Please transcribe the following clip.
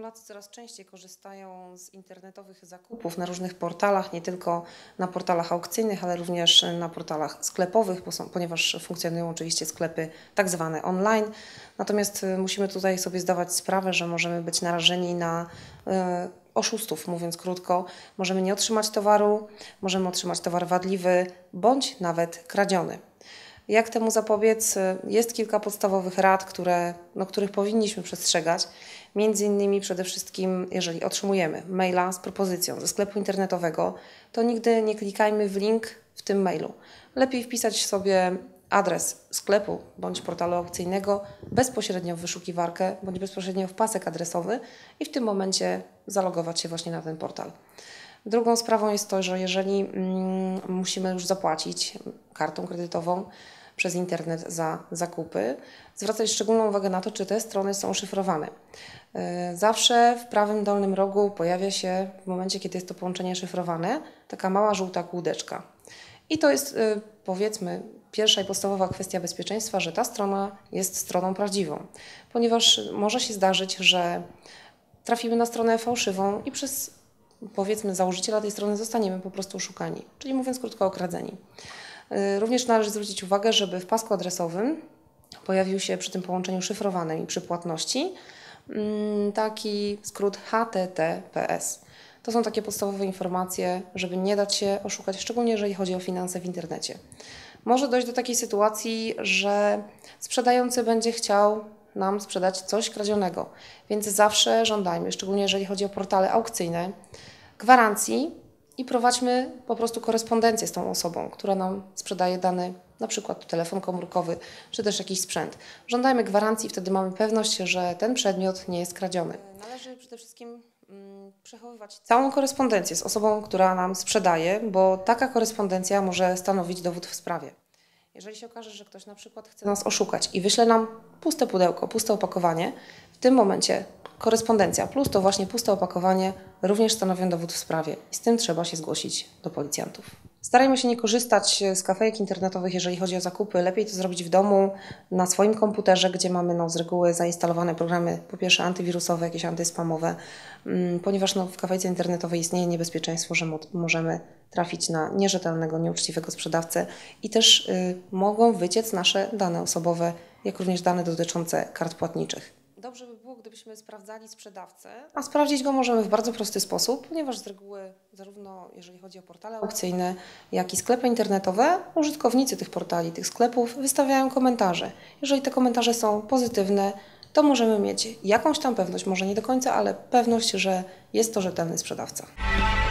Polacy coraz częściej korzystają z internetowych zakupów na różnych portalach, nie tylko na portalach aukcyjnych, ale również na portalach sklepowych, ponieważ funkcjonują oczywiście sklepy tak zwane online. Natomiast musimy tutaj sobie zdawać sprawę, że możemy być narażeni na oszustów, mówiąc krótko. Możemy nie otrzymać towaru, możemy otrzymać towar wadliwy bądź nawet kradziony. Jak temu zapobiec? Jest kilka podstawowych rad, których powinniśmy przestrzegać. Między innymi przede wszystkim, jeżeli otrzymujemy maila z propozycją ze sklepu internetowego, to nigdy nie klikajmy w link w tym mailu. Lepiej wpisać sobie adres sklepu bądź portalu aukcyjnego bezpośrednio w wyszukiwarkę bądź bezpośrednio w pasek adresowy i w tym momencie zalogować się właśnie na ten portal. Drugą sprawą jest to, że jeżeli musimy już zapłacić kartą kredytową przez internet za zakupy, zwracać szczególną uwagę na to, czy te strony są szyfrowane. Zawsze w prawym dolnym rogu pojawia się w momencie, kiedy jest to połączenie szyfrowane, taka mała żółta kółdeczka. I to jest, powiedzmy, pierwsza i podstawowa kwestia bezpieczeństwa, że ta strona jest stroną prawdziwą, ponieważ może się zdarzyć, że trafimy na stronę fałszywą i przez, powiedzmy, założyciela tej strony zostaniemy po prostu oszukani, czyli mówiąc krótko, okradzeni. Również należy zwrócić uwagę, żeby w pasku adresowym pojawił się przy tym połączeniu szyfrowanym i przy płatności taki skrót HTTPS. To są takie podstawowe informacje, żeby nie dać się oszukać, szczególnie jeżeli chodzi o finanse w internecie. Może dojść do takiej sytuacji, że sprzedający będzie chciał nam sprzedać coś kradzionego, więc zawsze żądajmy, szczególnie jeżeli chodzi o portale aukcyjne, gwarancji i prowadźmy po prostu korespondencję z tą osobą, która nam sprzedaje dany, na przykład telefon komórkowy, czy też jakiś sprzęt. Żądajmy gwarancji, wtedy mamy pewność, że ten przedmiot nie jest kradziony. Należy przede wszystkim przechowywać całą korespondencję z osobą, która nam sprzedaje, bo taka korespondencja może stanowić dowód w sprawie. Jeżeli się okaże, że ktoś na przykład chce nas oszukać i wyśle nam puste pudełko, puste opakowanie, w tym momencie korespondencja plus to właśnie puste opakowanie również stanowią dowód w sprawie i z tym trzeba się zgłosić do policjantów. Starajmy się nie korzystać z kafejek internetowych, jeżeli chodzi o zakupy. Lepiej to zrobić w domu, na swoim komputerze, gdzie mamy z reguły zainstalowane programy, po pierwsze antywirusowe, jakieś antyspamowe, ponieważ w kafejce internetowej istnieje niebezpieczeństwo, że możemy trafić na nierzetelnego, nieuczciwego sprzedawcę i też mogą wyciec nasze dane osobowe, jak również dane dotyczące kart płatniczych. Dobrze by było, gdybyśmy sprawdzali sprzedawcę, a sprawdzić go możemy w bardzo prosty sposób, ponieważ z reguły zarówno jeżeli chodzi o portale aukcyjne, jak i sklepy internetowe, użytkownicy tych portali, tych sklepów wystawiają komentarze. Jeżeli te komentarze są pozytywne, to możemy mieć jakąś tam pewność, może nie do końca, ale pewność, że jest to rzetelny sprzedawca.